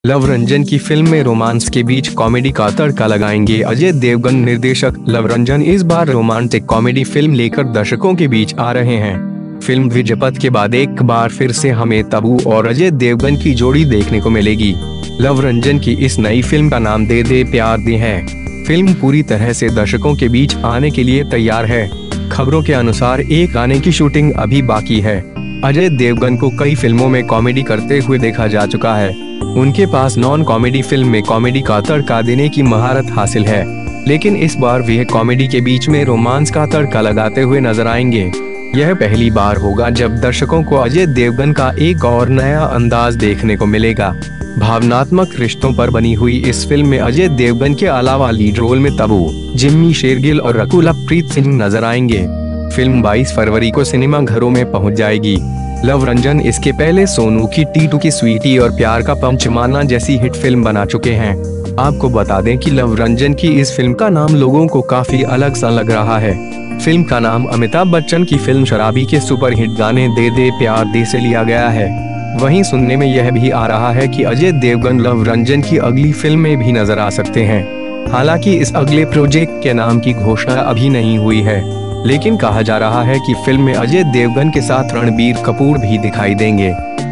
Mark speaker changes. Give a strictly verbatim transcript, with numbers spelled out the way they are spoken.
Speaker 1: Love Ranjan की film में romance के बीच कॉमेडी का तड़का लगाएंगे अजय देवगन। निर्देशक लव रंजन इस बार रोमांटिक कॉमेडी फिल्म लेकर दर्शकों के बीच आ रहे हैं। फिल्म विजयपथ के बाद एक बार फिर से हमें तब्बू और अजय देवगन की जोड़ी देखने को मिलेगी। लव रंजन की इस नई फिल्म का नाम दे दे प्यार दे है। फिल्म पूरी तरह से दर्शकों के बीच आने के लिए तैयार है। खबरों के अनुसार एक गाने की शूटिंग अभी बाकी है। अजय देवगन को कई फिल्मों में कॉमेडी करते हुए देखा जा चुका है। उनके पास नॉन कॉमेडी फिल्म में कॉमेडी का तड़का देने की महारत हासिल है, लेकिन इस बार वह कॉमेडी के बीच में रोमांस का तड़का लगाते हुए नजर आएंगे। यह पहली बार होगा जब दर्शकों को अजय देवगन का एक और नया अंदाज देखने को मिलेगा। भावनात्मक रिश्तों पर बनी हुई इस फिल्म में अजय देवगन के अलावा लीड रोल में तब्बू, जिम्मी शेरगिल और रकुल प्रीत सिंह नजर आएंगे। फिल्म बाईस फरवरी को सिनेमा घरों में पहुंच जाएगी। लव रंजन इसके पहले सोनू की टीटू की स्वीटी और प्यार का पंचमाना जैसी हिट फिल्म बना चुके हैं। आपको बता दें कि लव रंजन की इस फिल्म का नाम लोगों को काफी अलग सा लग रहा है। फिल्म का नाम अमिताभ बच्चन की फिल्म शराबी के सुपरहिट गाने दे दे प्यार दे से लिया गया है। वहीं सुनने में यह भी आ रहा है कि अजय देवगन लव रंजन की अगली फिल्म में भी नजर आ सकते हैं। हालांकि इस अगले प्रोजेक्ट के नाम की घोषणा अभी नहीं हुई है, लेकिन कहा जा रहा है कि फिल्म में अजय देवगन के साथ रणबीर कपूर भी दिखाई देंगे।